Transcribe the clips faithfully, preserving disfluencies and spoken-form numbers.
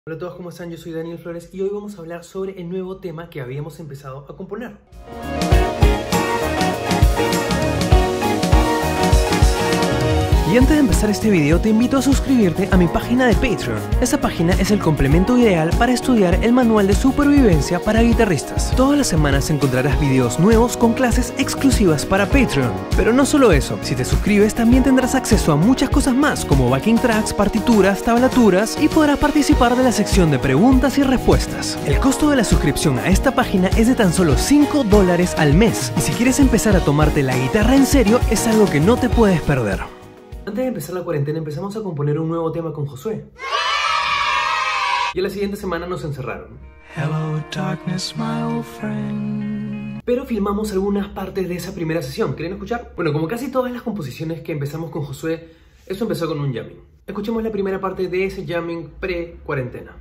Hola a todos, ¿cómo están? Yo soy Daniel Flores y hoy vamos a hablar sobre el nuevo tema que habíamos empezado a componer. Y antes de empezar este video te invito a suscribirte a mi página de Patreon. Esa página es el complemento ideal para estudiar el manual de supervivencia para guitarristas. Todas las semanas encontrarás videos nuevos con clases exclusivas para Patreon. Pero no solo eso, si te suscribes también tendrás acceso a muchas cosas más como backing tracks, partituras, tablaturas y podrás participar de la sección de preguntas y respuestas. El costo de la suscripción a esta página es de tan solo cinco dólares al mes y si quieres empezar a tomarte la guitarra en serio es algo que no te puedes perder. Antes de empezar la cuarentena empezamos a componer un nuevo tema con Josué. Y a la siguiente semana nos encerraron. Hello, darkness, my old friend. Pero filmamos algunas partes de esa primera sesión. ¿Quieren escuchar? Bueno, como casi todas las composiciones que empezamos con Josué, eso empezó con un jamming. Escuchemos la primera parte de ese jamming pre-cuarentena.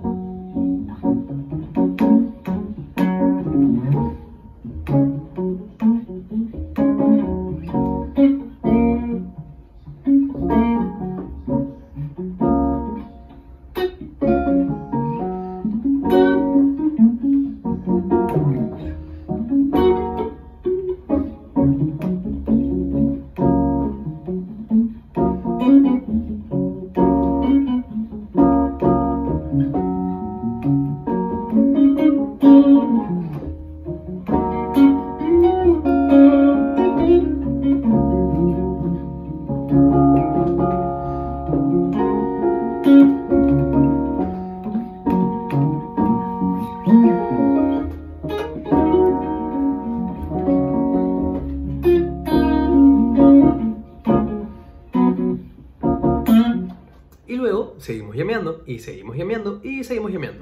Y luego seguimos llameando, y seguimos llameando, y seguimos llameando.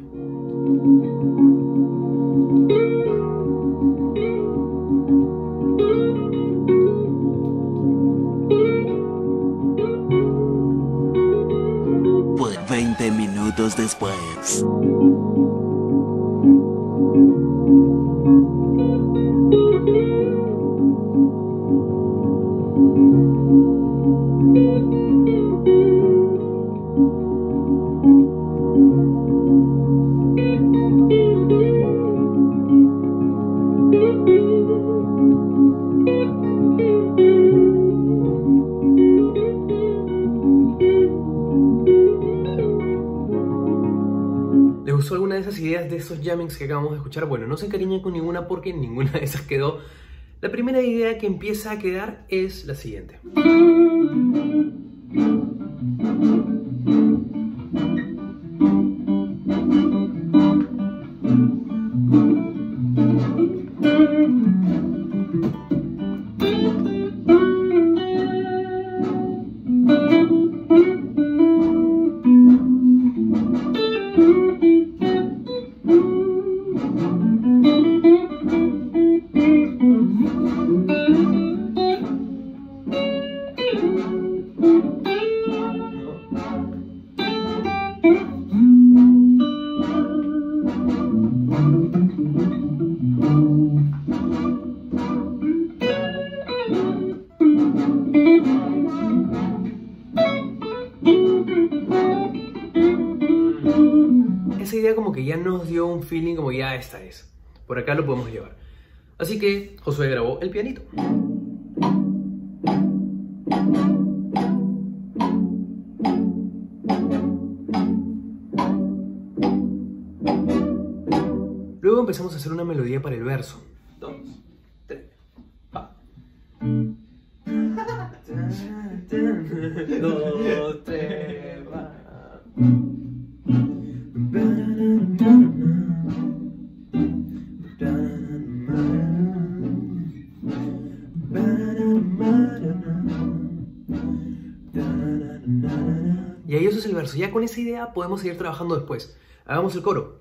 Pues veinte minutos después. ¿Les gustó alguna de esas ideas de esos jammings que acabamos de escuchar? Bueno, no se encariñen con ninguna porque ninguna de esas quedó. La primera idea que empieza a quedar es la siguiente. Esa idea como que ya nos dio un feeling como ya esta es. Por acá lo podemos llevar. Así que Josué grabó el pianito. Luego empezamos a hacer una melodía para el verso. Dos, tres, va. Dos, tres, va. Y ahí eso es el verso. Ya con esa idea podemos seguir trabajando después. Hagamos el coro.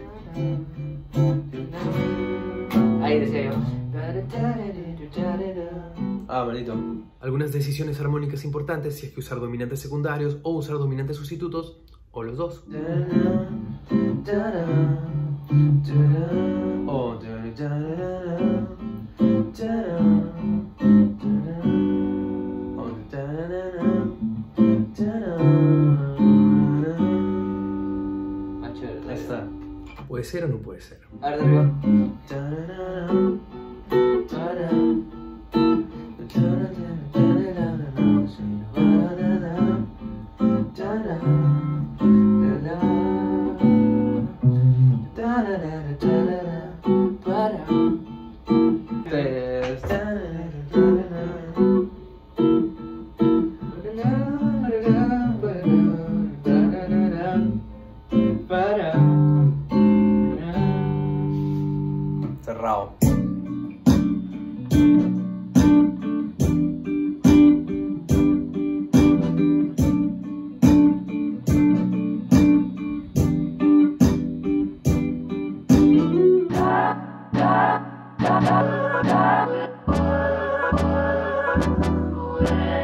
Ahí decía yo. Ah, maldito. Algunas decisiones armónicas importantes, si es que usar dominantes secundarios o usar dominantes sustitutos, o los dos. O... Ahí está. ¿Puede ser o no puede ser? A ver, de arriba. Cerrado. Yeah.